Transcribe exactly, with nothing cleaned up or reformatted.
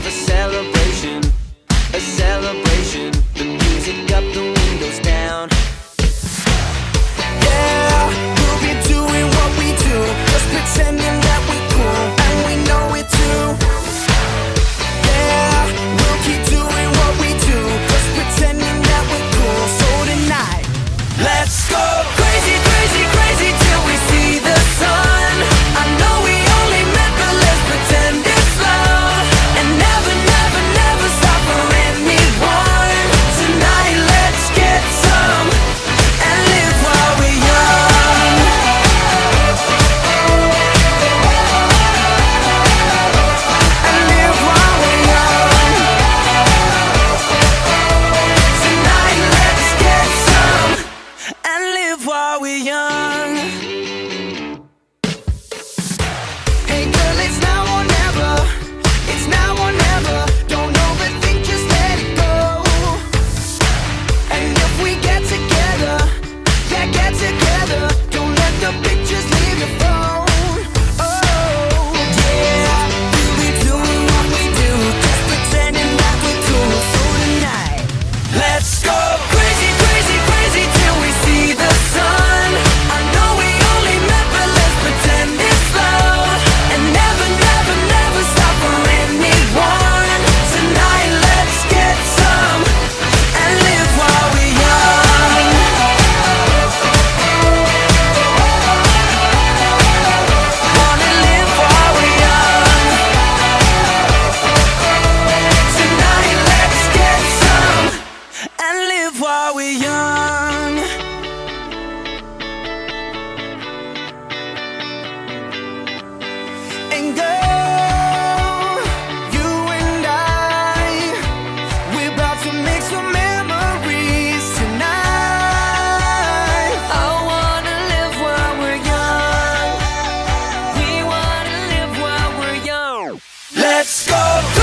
a celebration, a celebration. The music up, the windows down. Yeah, we'll be doing what we do, just pretending that we're cool, and we know it too. Yeah, we'll keep doing what we do, just pretending that we're cool. So tonight, let's go crazy, crazy, crazy till we see the sun. I know we only met, but let's pretend it's love, and never, never, never stop for anyone. Tonight, let's get some and live while we're young. And live while we're young. Tonight, let's get some and live while we're young. Hey girl, it's now or never. It's now or never. Don't overthink, just let it go. And if we get together, yeah, get together. Don't let the pictures leave your phone. Oh, yeah, we'll be doing what we do, just pretending that we're cool. So tonight, let's go crazy, crazy, crazy till we see the sun. I know we only met, but let's pretend it's love, and never, never, never stop for anyone. Tonight, let's get some and live while we're young. Wanna live while we're young. Tonight, let's get some and live while we're young. And girl, you and I, we're about to make some memories tonight. I wanna live while we're young. We wanna live while we're young. Let's go.